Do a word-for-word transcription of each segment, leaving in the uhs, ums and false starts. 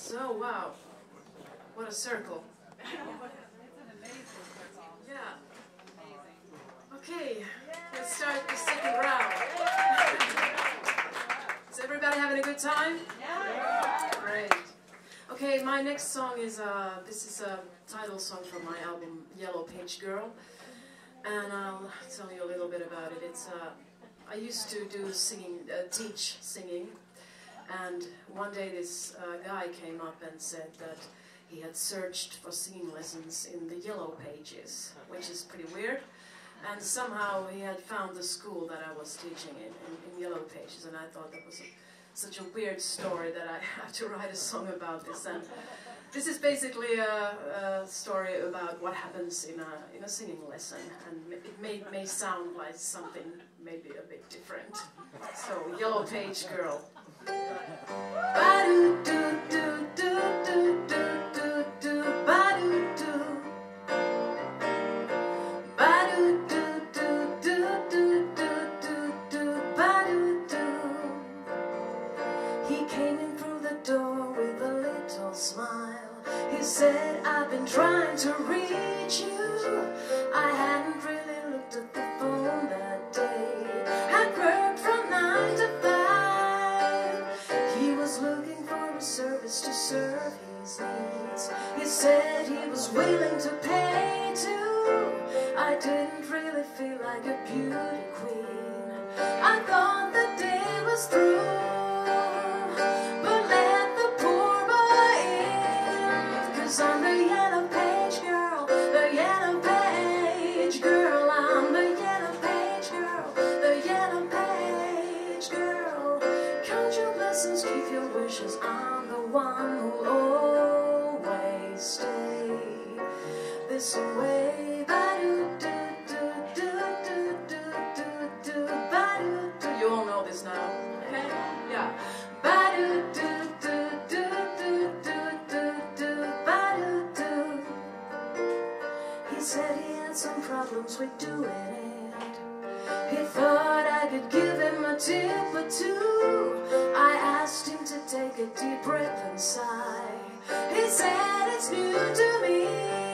So, wow, what a circle. It's an amazing circle. Yeah. Amazing. Okay, let's start the second round. Is everybody having a good time? Yeah. Great. Okay, my next song is, uh, this is a title song from my album, Yellow Page Girl. And I'll tell you a little bit about it. It's, uh, I used to do singing, uh, teach singing. And one day this uh, guy came up and said that he had searched for singing lessons in the Yellow Pages, which is pretty weird. And somehow he had found the school that I was teaching in, in, in Yellow Pages, and I thought that was a, such a weird story that I have to write a song about this. And this is basically a, a story about what happens in a, in a singing lesson, and it may, may sound like something maybe a bit different. So, Yellow Page Girl. He came in through the door with a little smile. He said, I've been trying to reach you. I hadn't really looked at the phone that day. I'd worked from nine to five. He was looking for a service to serve his needs. He said he was willing to pay too. I didn't really feel like a beauty queen. I thought the day was through. I'm the Yellow Page Girl, the Yellow Page Girl. I'm the Yellow Page Girl, the Yellow Page Girl. Count your blessings, keep your wishes. I'm the one who'll always stay this way. Ba-do-do-do-do-do-do-do, ba-do-do. You all know this now, okay? Yeah. Ba-do-do-do-do-do-do. He said he had some problems with doing it. He thought I could give him a tip or two. I asked him to take a deep breath and sigh. He said it's new to me.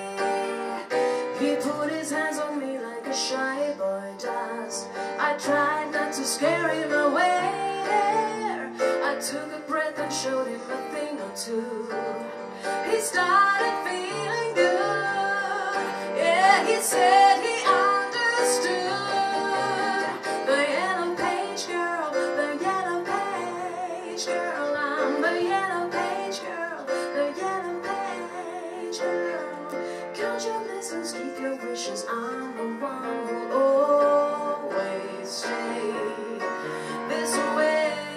He put his hands on me like a shy boy does. I tried not to scare him away there. I took a breath and showed him a thing or two. He started feeling good. Yeah, he said he understood. The Yellow Page Girl, the Yellow Page Girl. I'm the Yellow Page Girl, the Yellow Page Girl. Count your blessings, keep your wishes. I'm the one who'll always stay this way.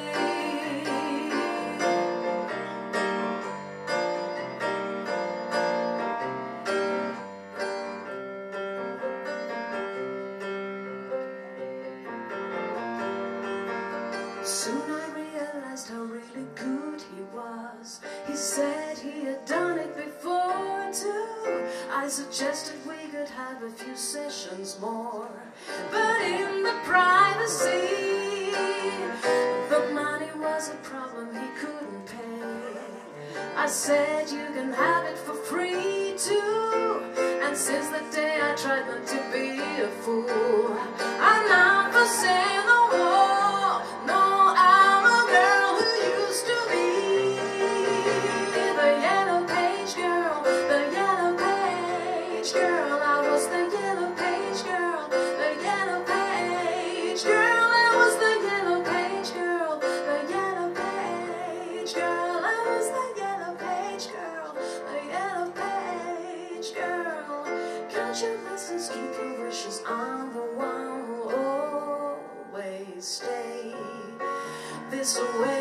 Soon I realized how really good he was. He said he had done it before too. I suggested we could have a few sessions more, but in the privacy, the money was a problem he couldn't pay. I said you can have it for free too. And since the day I tried not to be a fool, I'm not for sale no more. No, I'm a girl who used to be the Yellow Page Girl, the Yellow Page Girl. I was the Yellow Page Girl, the Yellow Page Girl. I was the Yellow Page Girl, the Yellow Page Girl. I was the Yellow Page Girl, the Yellow Page Girl. Count your blessings, keep your wishes. I'm the one who'll always stay this way.